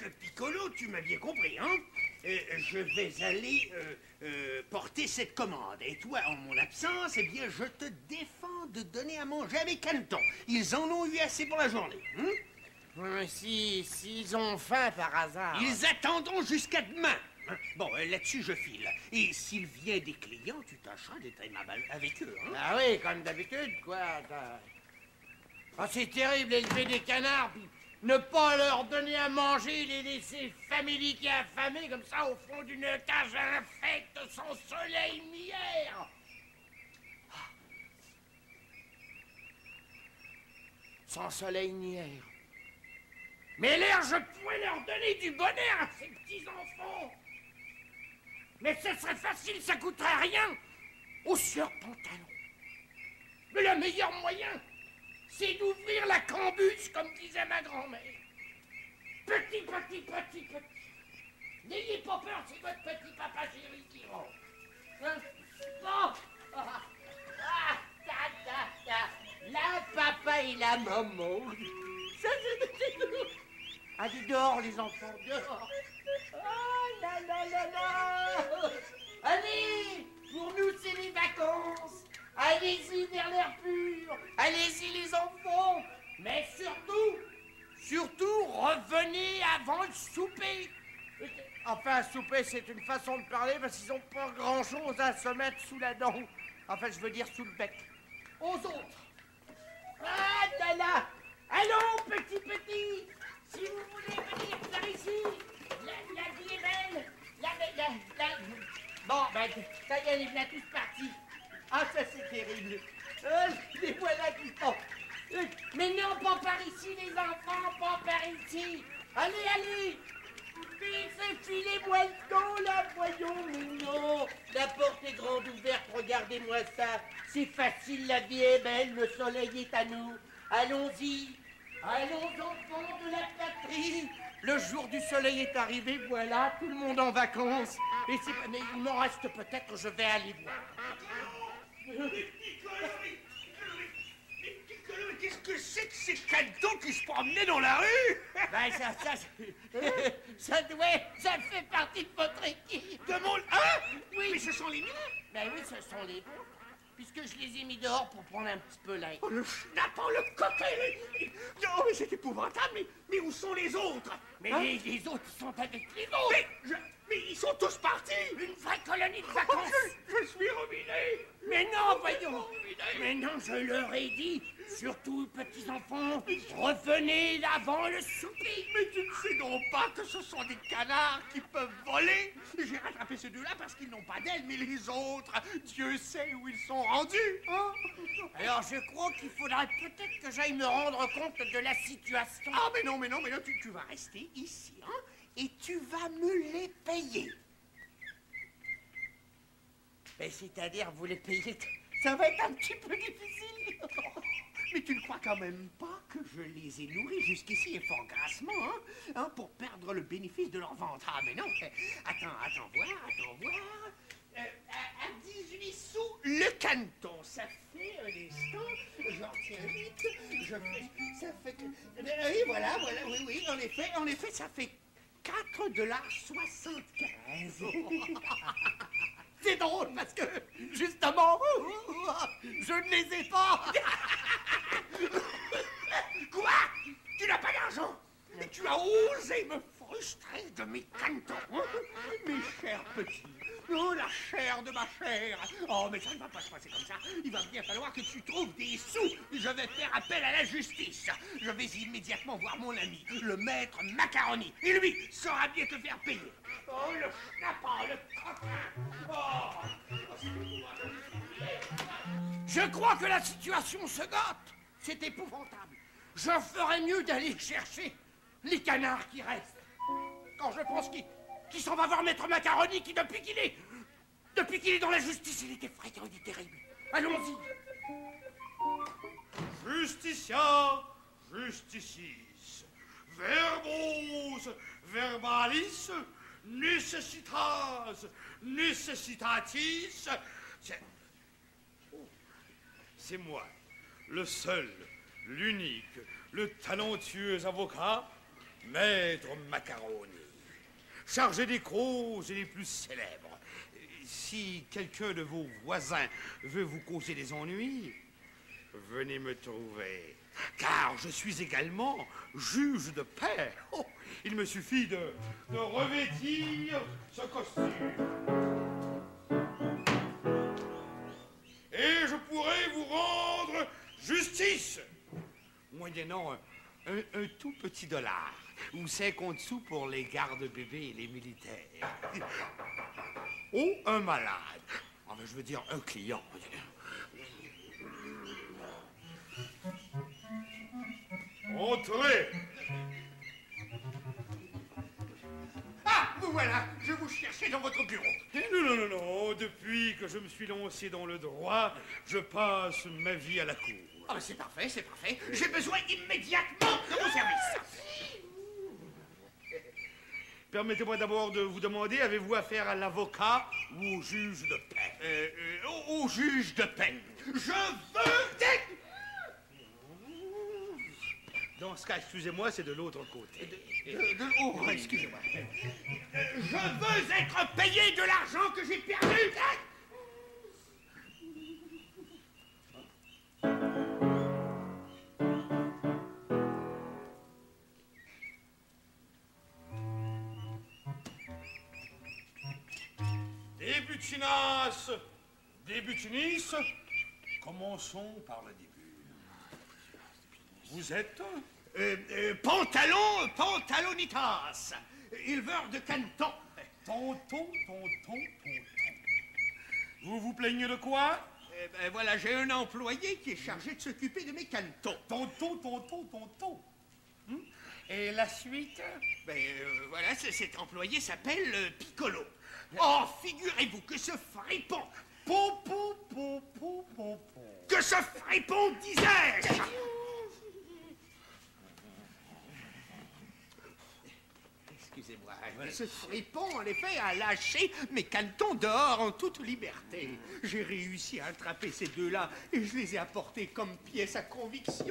Piccolo, tu m'as bien compris, hein? Je vais aller porter cette commande. Et toi, en mon absence, eh bien, je te défends de donner à manger à mes canetons. Ils en ont eu assez pour la journée. S'ils ont faim par hasard... Ils attendront jusqu'à demain. Hein? Bon, là-dessus, je file. Et s'il vient des clients, tu tâcheras d'être aimable avec eux, hein? Ah oui, comme d'habitude, quoi. Ah, c'est terrible, élever des canards, puis ne pas leur donner à manger, les laisser faméliques et affamés comme ça au fond d'une cage infecte sans soleil ni air. Sans soleil ni air. Mais l'air, je pourrais leur donner du bonheur à ces petits enfants. Mais ce serait facile, ça coûterait rien. Au sieur pantalon. Mais le meilleur moyen, c'est d'ouvrir la cambuse, comme disait ma grand-mère. Petit. N'ayez pas peur, c'est votre petit papa chéri qui rentre. Hein? Bon. La papa et la maman. Ça, c'est... Allez, dehors, les enfants, dehors. Oh là. Allez, pour nous, c'est les vacances. Allez-y vers l'air pur. Allez-y, les enfants. Mais surtout, revenez avant le souper. Enfin, souper, c'est une façon de parler parce qu'ils n'ont pas grand-chose à se mettre sous la dent. Enfin, je veux dire sous le bec. Aux autres. Ah là. Allons, petit. Si vous voulez venir par ici, la vie est belle. Bon, ben, ça y est, les voilà tous partis. Ah, ça c'est terrible. Les voilà qui sont. Mais non, pas par ici, les enfants, pas par ici. Allez. Filez-moi le dos, là, voyons. Mais non, la porte est grande ouverte, regardez-moi ça. C'est facile, la vie est belle, le soleil est à nous. Allons-y. Allons, enfants de la patrie. Le jour du soleil est arrivé, voilà, tout le monde en vacances. Mais il m'en reste peut-être, je vais aller voir. Piccolo, qu'est-ce que c'est que ces canetons qui se promenaient dans la rue? Ben, ça fait partie de votre équipe. De mon... Hein? Oui. Mais ce sont les miens? Ben oui, ce sont les bons. Puisque je les ai mis dehors pour prendre un petit peu l'air. Oh, le schnappant, le coquin! Oh, mais c'est épouvantable, mais où sont les autres? Mais hein? les autres sont avec les autres. Mais ils sont tous partis! Une vraie colonie de vacances! Je suis ruiné! Mais non, voyons! Mais non, je leur ai dit, surtout, petits enfants, revenez avant le souper! Mais tu ne sais donc pas que ce sont des canards qui peuvent voler! J'ai rattrapé ces deux-là parce qu'ils n'ont pas d'ailes, mais les autres, Dieu sait où ils sont rendus! Hein? Alors, je crois qu'il faudrait peut-être que j'aille me rendre compte de la situation. Ah, mais non, tu vas rester ici, hein? Et tu vas me les payer. Mais c'est-à-dire, vous les payez, ça va être un petit peu difficile. Mais tu ne crois quand même pas que je les ai nourris jusqu'ici et fort grassement, hein, pour perdre le bénéfice de leur ventre? Ah, mais non. Attends voir. À 18 sous le caneton. Ça fait un instant. J'en retiens vite. Ça fait que... Oui, voilà, oui, en effet, ça fait 4,75 $. C'est drôle parce que, justement, je ne les ai pas. Quoi? Tu n'as pas d'argent? Mais tu as osé me frustrer de mes canetons, hein? Mes chers petits. Oh, la chair de ma chair. Oh, mais ça ne va pas se passer comme ça. Il va bien falloir que tu trouves des sous. Je vais faire appel à la justice. Je vais immédiatement voir mon ami, le maître Macaroni. Et lui saura bien te faire payer. Oh, le schnappant, le coquin. Je crois que la situation se gâte. C'est épouvantable. Je ferais mieux d'aller chercher les canards qui restent. Quand je pense qu'il s'en va voir maître Macaroni qui, depuis qu'il est dans la justice, il est effrayant, il est terrible. Allons-y. Justitia, justicis, verbos, verbalis, necessitas, necessitatis. C'est moi, le seul, l'unique, le talentueux avocat, Maître Macaroni, chargé des causes les plus célèbres, si quelqu'un de vos voisins veut vous causer des ennuis, venez me trouver, car je suis également juge de paix. Oh, il me suffit de revêtir ce costume. Et je pourrai vous rendre justice, moyennant un tout petit dollar, ou 50 sous pour les gardes-bébés et les militaires. Ou un malade. Enfin, je veux dire, un client. Entrez. Ah, vous voilà, je vous cherchais dans votre bureau. Non. Depuis que je me suis lancé dans le droit, je passe ma vie à la cour. Ah, ben c'est parfait, c'est parfait. J'ai besoin immédiatement de vos services. Permettez-moi d'abord de vous demander, avez-vous affaire à l'avocat ou au juge de paix? Au juge de paix. Je veux des... Dans ce cas, excusez-moi, c'est de l'autre côté. Oh, excusez-moi. Je veux être payé de l'argent que j'ai perdu. Des butinas, des butinis, commençons par le début. Vous êtes Pantalonitas, éleveur de canton. tonton. Vous vous plaignez de quoi? Voilà, j'ai un employé qui est chargé de s'occuper de mes cantons. Tonton. Et la suite? Voilà, cet employé s'appelle Piccolo. Oh, figurez-vous que ce fripon... Que ce fripon, disais-je! Excusez-moi, ce fripon, en effet, a lâché mes cantons dehors en toute liberté. J'ai réussi à attraper ces deux-là et je les ai apportés comme pièce à conviction.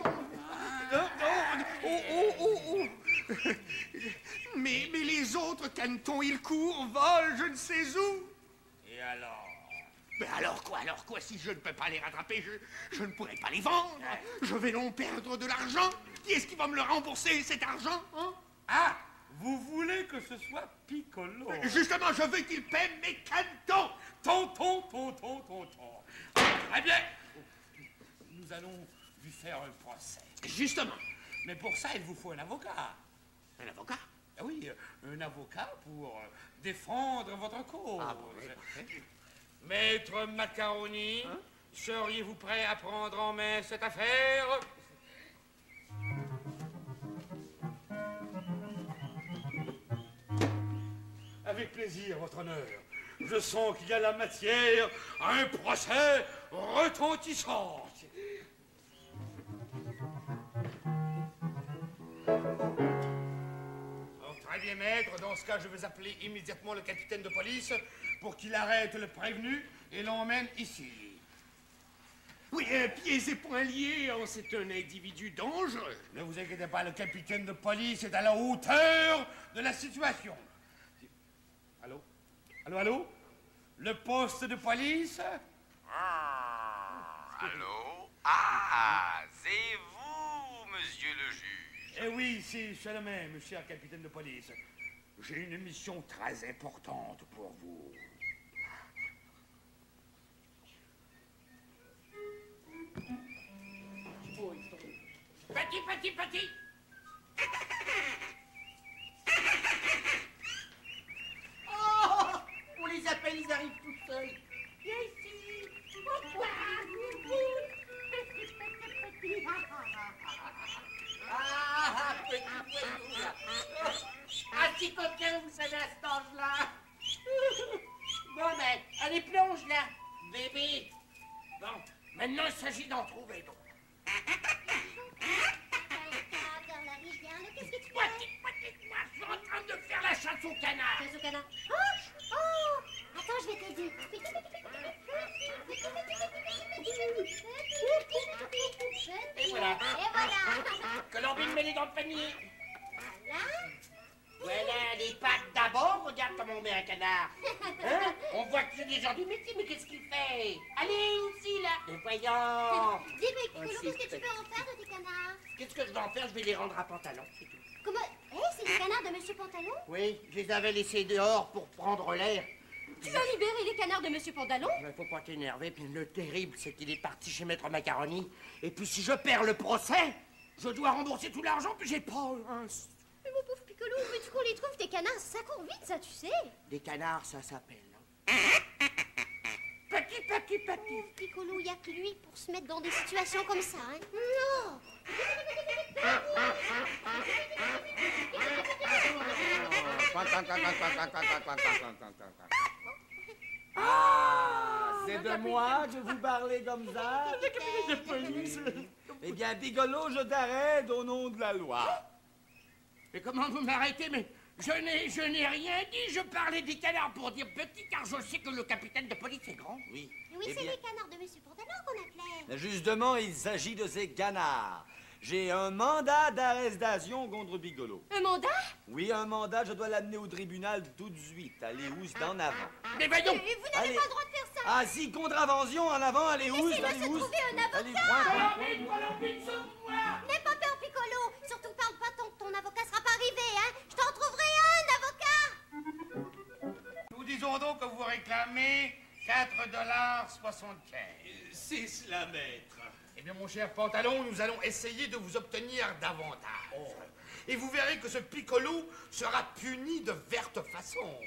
Mais les autres cantons, ils courent, volent, je ne sais où. Et alors? Mais alors quoi, si je ne peux pas les rattraper, je ne pourrai pas les vendre. Je vais donc perdre de l'argent. Qui est-ce qui va me le rembourser, cet argent, hein? Ah, vous voulez que ce soit Piccolo? Justement, je veux qu'il paie mes cantons. Tonton. Très bien. Nous allons lui faire un procès. Justement. Mais pour ça, il vous faut un avocat. Un avocat? Ah oui, un avocat pour défendre votre cause. Ah bon, oui, parfait. Maître Macaroni, seriez-vous prêt à prendre en main cette affaire? Avec plaisir, votre honneur. Je sens qu'il y a la matière à un procès retentissant. Très bien, maître. Dans ce cas, je vais appeler immédiatement le capitaine de police pour qu'il arrête le prévenu et l'emmène ici. Oui, pieds et poings liés, hein, c'est un individu dangereux. Ne vous inquiétez pas, le capitaine de police est à la hauteur de la situation. Allô? Le poste de police? Allô? Ah, c'est vous, monsieur le juge. Eh oui, c'est le même, cher capitaine de police. J'ai une mission très importante pour vous. Petit. Oh, on les appelle, ils arrivent tout seuls. Viens ici. Ah, petit voyou. Ah, si coquin, vous savez, à cet âge-là. Bon, ben, allez, plonge, là, bébé. Bon, maintenant, il s'agit d'en trouver d'autres. Qu'est-ce que tu fais? Moi, je suis en train de faire la chasse au canard. Chasse au canard. Oh, attends, je vais t'aider. Et voilà. Et voilà. Colombine, mets-les dans le panier. Voilà. Voilà les pattes d'abord, regarde comment on met un canard. Hein? On voit que c'est des gens du métier, mais qu'est-ce qu'il fait? Allez, ici, là. Mais voyons. Dis-moi, Piccolo, Oh, qu'est-ce que c'est tu peux en faire de tes canards? Qu'est-ce que je vais en faire? Je vais les rendre à pantalon, c'est tout. Comment? Hé, c'est les canards de Monsieur Pantalon? Oui, je les avais laissés dehors pour prendre l'air. Tu as libéré les canards de Monsieur Pantalon? Mais faut pas t'énerver, puis le terrible, c'est qu'il est parti chez Maître Macaroni. Et puis si je perds le procès, je dois rembourser tout l'argent, puis j'ai pas un... Mais mon pauvre Piccolo, veux-tu qu'on les trouve tes canards? Ça court vite, ça, tu sais. Des canards, ça s'appelle. Petit. Pauvre Piccolo, il y a que lui pour se mettre dans des situations comme ça, hein? Non! Ah, c'est de moi que vous parlez comme ça? Eh bien, Piccolo, je t'arrête au nom de la loi. Mais comment vous m'arrêtez? Mais je n'ai rien dit. Je parlais des canards pour dire petit, car je sais que le capitaine de police est grand. Oui. Oui, Eh c'est bien, les canards de Monsieur Pantalon qu'on appelait. justement, il s'agit de ces canards. J'ai un mandat d'arrestation contre Piccolo. Un mandat? Oui, un mandat, je dois l'amener au tribunal tout de suite. Allez, Oust, en avant. Mais voyons. Et vous n'avez Allez. pas le droit de faire ça. Ah si, contravention, en avant, allez, Oust, Laissez-le allez, se Oust. trouver un avocat. Allez, point. N'aie pas peur, Piccolo. Surtout parle pas tant que ton avocat sera pas arrivé, hein. Je t'en trouverai un avocat. Nous disons donc que vous réclamez 4,75 $. C'est cela, maître. Eh bien, mon cher Pantalon, nous allons essayer de vous obtenir davantage. Et vous verrez que ce Piccolo sera puni de verte façon.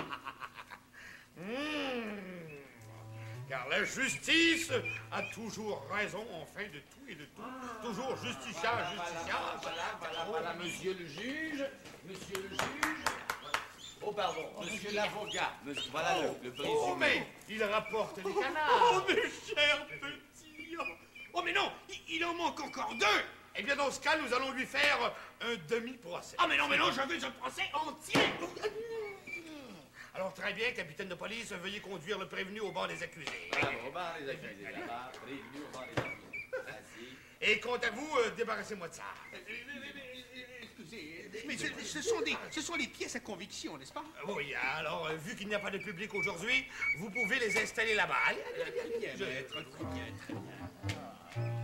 Car la justice a toujours raison, enfin, de tout et de tout. Toujours justicia. Voilà, monsieur le juge. Monsieur le juge. Oh, pardon, monsieur l'avocat. Voilà le Oh, présumé. mais il rapporte les canards. Oh, mes chers petits. Oh, mais non, il en manque encore 2. Eh bien, dans ce cas, nous allons lui faire un demi-procès. Ah, mais non, je veux un procès entier. Alors, très bien, capitaine de police, veuillez conduire le prévenu au banc des accusés. Bravo, au bar des accusés, là-bas. Prévenu au bar des accusés. Assis. Et quant à vous, débarrassez-moi de ça. Excusez, mais ce sont les pièces à conviction, n'est-ce pas? Oui, alors, vu qu'il n'y a pas de public aujourd'hui, vous pouvez les installer là-bas. Allez, Bien, maître, très bien, très bien.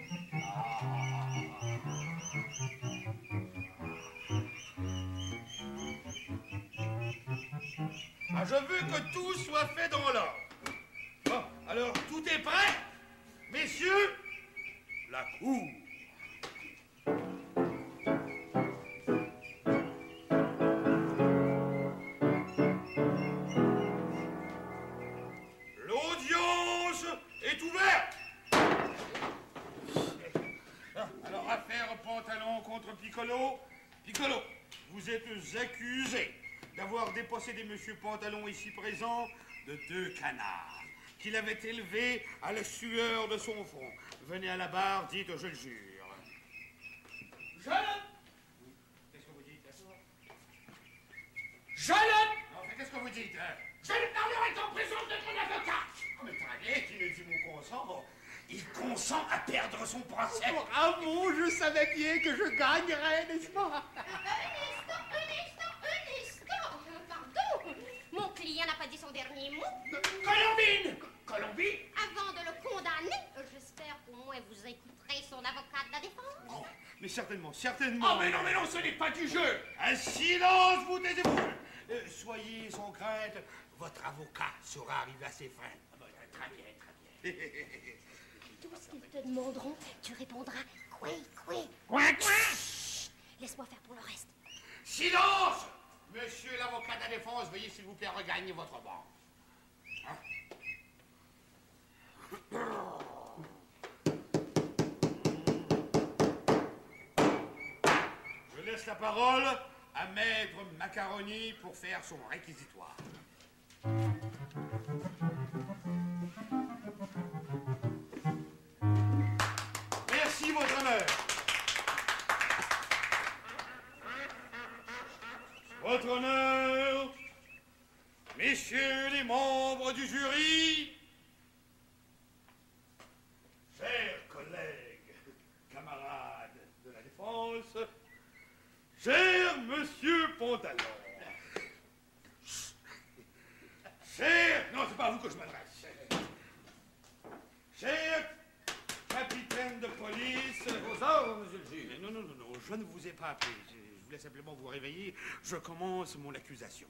Ah, je veux que tout soit fait dans l'ordre. Bon, alors, tout est prêt? Messieurs, la cour. L'audience est ouverte. Alors, affaire Pantalon contre Piccolo. Piccolo, vous êtes accusé d'avoir dépossédé Monsieur Pantalon ici présent de 2 canards qu'il avait élevés à la sueur de son front. Venez à la barre, dites, je le jure. Je le... Qu'est-ce que vous dites? Je le... Enfin, qu'est-ce que vous dites? Je ne parlerai qu'en présence de mon avocat. Oh, mais très bien, qui me dit mon consent? Il consent à perdre son procès. Bravo, je savais bien que je gagnerais, n'est-ce pas? Un instant. Pardon. Mon client n'a pas dit son dernier mot. Colombine! Colombine? Avant de le condamner, j'espère qu'au moins vous écouterez son avocat de la défense. Oh, mais certainement, certainement. Oh, mais non, ce n'est pas du jeu. Un silence, vous taisez-vous. Soyez sans crainte, votre avocat saura arriver à ses fins. Très bien. Tout ce qu'ils te demanderont, tu répondras oui. Laisse-moi faire pour le reste. Silence! Monsieur l'avocat de la défense, veuillez s'il vous plaît regagner votre banc. Hein? Je laisse la parole à Maître Macaroni pour faire son réquisitoire. Merci, votre honneur. Votre honneur, messieurs les membres du jury, chers collègues, camarades de la défense, cher monsieur je ne vous ai pas appelé. Je voulais simplement vous réveiller. Je commence mon accusation.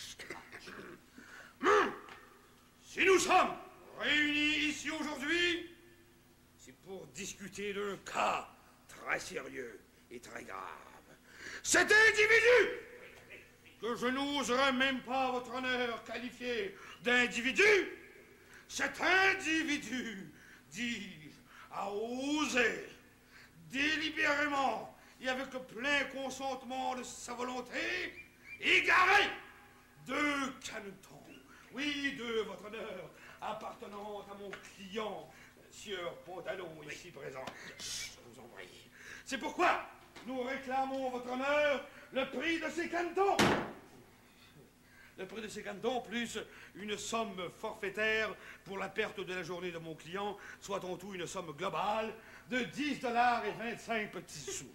Si nous sommes réunis ici aujourd'hui, c'est pour discuter d'un cas très sérieux et très grave. Cet individu, que je n'oserais même pas, votre honneur, qualifier d'individu, cet individu, dis-je, a osé, délibérément et avec le plein consentement de sa volonté, égarer 2 canetons, oui, 2, votre honneur, appartenant à mon client, Sieur Pantalon, ici présent. Je vous en prie. C'est pourquoi nous réclamons, votre honneur, le prix de ces canetons. Le prix de ces canetons, plus une somme forfaitaire pour la perte de la journée de mon client, soit en tout une somme globale de 10 $ et 25 petits sous.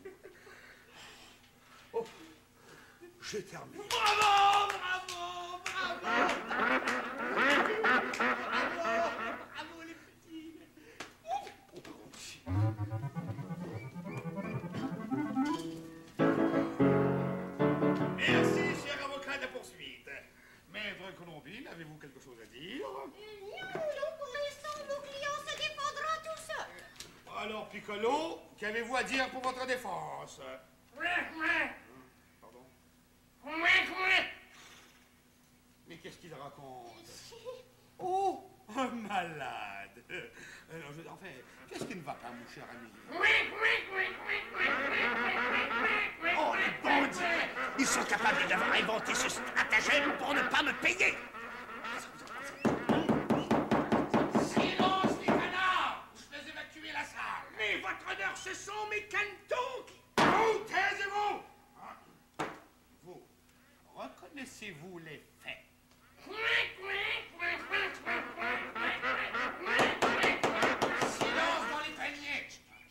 Oh, j'ai terminé. Bravo, bravo, bravo. Bravo, les petits. Merci, cher avocat de poursuite. Maître Colombine, avez-vous quelque chose à dire? Non, pour l'instant, mon client se défendra tout seul. Alors, Piccolo, qu'avez-vous à dire pour votre défense? Pardon? Mais qu'est-ce qu'il raconte? Oh, un malade. Enfin, qu'est-ce qui ne va pas, mon cher ami? Oh, les bandits! Ils sont capables d'avoir inventé ce stratagème pour ne pas me payer! Silence, les canards! Je vais évacuer la salle! Mais votre honneur, ce sont mes canetons qui... Vous, taisez-vous! Vous, reconnaissez-vous les faits? Silence dans les paniers!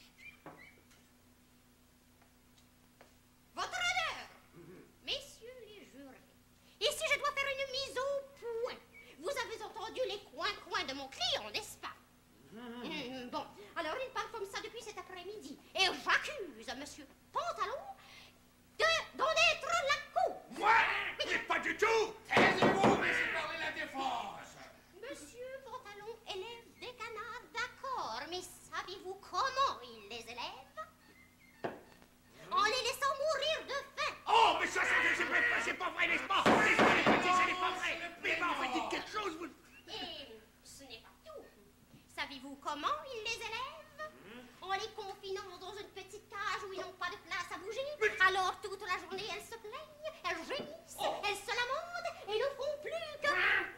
Votre honneur, messieurs les jurés, ici je dois faire une mise au point. Vous avez entendu les coins-coins de mon client, n'est-ce pas? Bon, alors il parle comme ça depuis cet après-midi. Et j'accuse monsieur Pantalon d'en être la cause. Moi? Mais pas du tout! Taisez-vous, laissez parler la défense! Monsieur Pantalon élève des canards, d'accord, mais savez-vous comment il les élève? En les laissant mourir de faim. Oh, mais ça, c'est pas vrai, n'est-ce pas? N'est-ce pas, les petits, ce n'est pas vrai! Mais enfin, dites quelque chose, vous... Et ce n'est pas tout. Savez-vous comment il les élève? En les confinant dans une petite cage où ils n'ont pas de place à bouger. Alors toute la journée, elles se plaignent, elles gémissent, elles se lamentent et ne font plus que...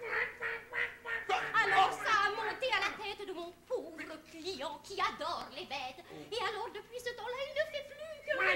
Alors ça a monté à la tête de mon pauvre client qui adore les bêtes. Et alors depuis ce temps-là, il ne fait plus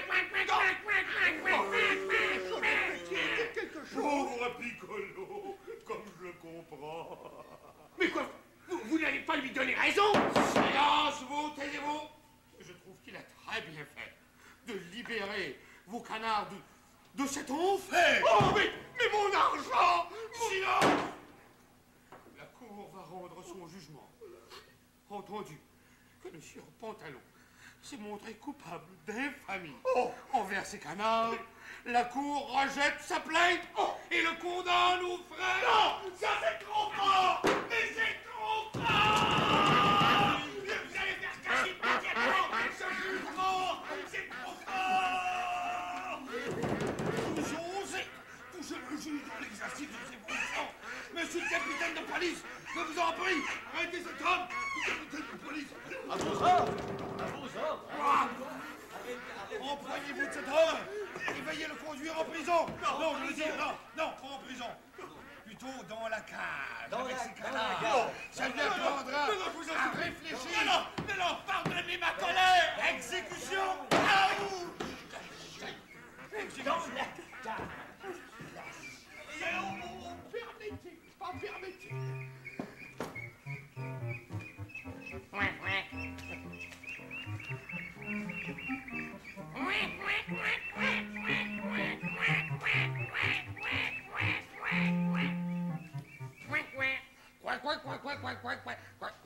que... Pauvre Piccolo, comme je comprends. Mais quoi? Vous n'allez pas lui donner raison? Silence, vous, taisez-vous! Je trouve qu'il a très bien fait de libérer vos canards de cet enfer! Oh, mais mon argent! Silence! La cour va rendre son jugement. Entendu que le sieur Pantalon s'est montré coupable d'infamie envers ces canards, la cour rejette sa plainte et le condamne aux frais. Non! Ça, c'est trop fort! Mais c'est trop fort! Vous allez faire cacher immédiatement ce jugement! C'est trop fort! Vous osez toucher le juge dans l'exercice de ses fonctions. Monsieur le capitaine de police, je vous en prie, arrêtez cet homme! Capitaine de police! À vos ordres! À vos ordres! Employez-vous de cet homme et veuillez le conduire en prison. Non, je veux dire, non, pas en prison. Plutôt dans la cage, avec ses canards. Ça lui apprendra à réfléchir. Non, pardonnez ma colère! Exécution! Dans la cage! Permettez, pas permettez.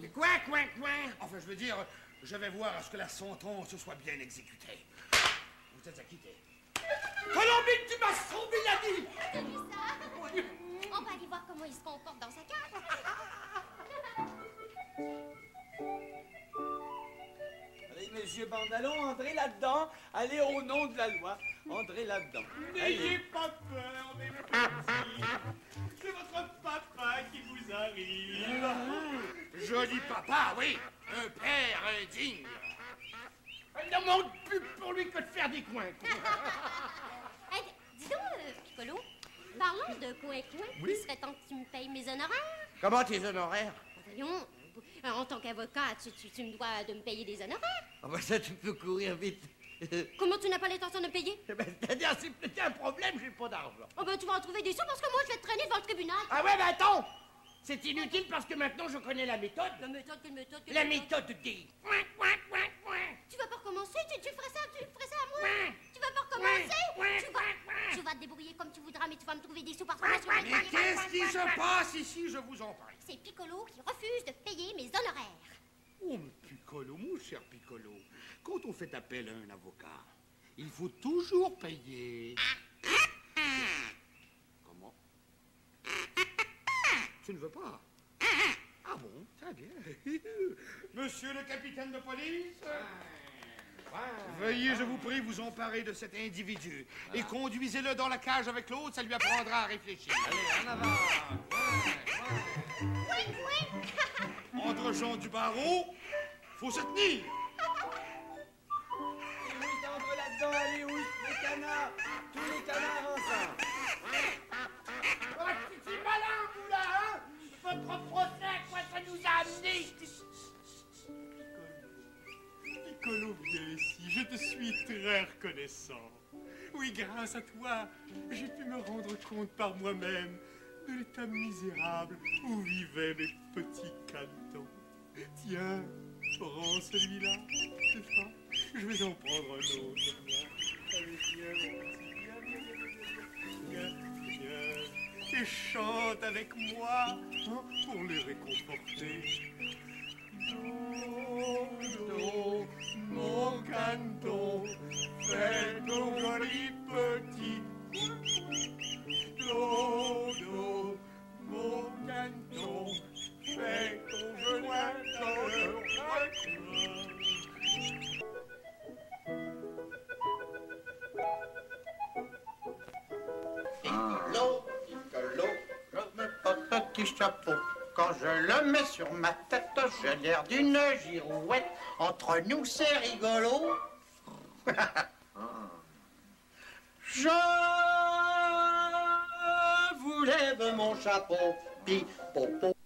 Enfin, je veux dire, je vais voir à ce que la sentence soit bien exécutée. vous êtes acquitté. Colombine, tu m'as sauvé la vie! T'as vu ça? On va aller voir comment il se comporte dans sa cage. Allez, monsieur Bandalon, entrez là-dedans. Allez, au nom de la loi, entrez là-dedans. N'ayez pas peur, mes petits. C'est votre papa qui vous arrive. Joli papa, oui. Un père indigne. Il ne manque plus pour lui que de faire des coins. Hey, dis donc, Piccolo, parlons de coin-coin. Oui? Il serait temps que tu me payes mes honoraires. Comment tes honoraires? Voyons, en tant qu'avocat, tu me dois de me payer des honoraires. Ah bah ça, tu peux courir vite. Comment tu n'as pas l'intention de me payer? C'est-à-dire, si c'était un problème, j'ai pas d'argent. Oh ben, tu vas en trouver des sous parce que moi, je vais te traîner devant le tribunal. Ah ouais, mais attends! C'est inutile parce que maintenant, je connais la méthode. La méthode, quelle méthode? La méthode des... Tu vas pas recommencer? Tu ferais ça à moi? Tu vas pas recommencer? Tu vas te débrouiller comme tu voudras, mais tu vas me trouver des sous parce que moi, je vais te Mais payer. qu'est-ce qui se passe ici, je vous en prie? C'est Piccolo qui refuse de payer mes honoraires. Oh, mais Piccolo, mon cher Piccolo, quand on fait appel à un avocat, il faut toujours payer. Comment? Tu ne veux pas? Ah bon, très bien. Monsieur le capitaine de police, veuillez, je vous prie, vous emparer de cet individu et conduisez-le dans la cage avec l'autre, ça lui apprendra à réfléchir. Allez, en avant. Entre gens du barreau, faut se tenir. Oui, entre là-dedans, allez, oui, les canards. Tous les canards ensemble. Oh, c'est malin, vous, là, hein? Votre procès, à quoi ça nous a amené? Piccolo, viens ici, je te suis très reconnaissant. Oui, grâce à toi, j'ai pu me rendre compte par moi-même de l'état misérable où vivaient mes petits cantons. Tiens, prends celui-là, c'est ça. Je vais en prendre un autre, moi. Allez, viens, mon petit, viens. Et chante avec moi, hein, pour les réconforter. Do, mon canton, fais ton joli petit. Do, mon canton, fais ton joli Piccolo, Piccolo, je mets pas petit chapeau. Quand je le mets sur ma tête, j'ai l'air d'une girouette. Entre nous, c'est rigolo. Je vous lève mon chapeau, pipopo.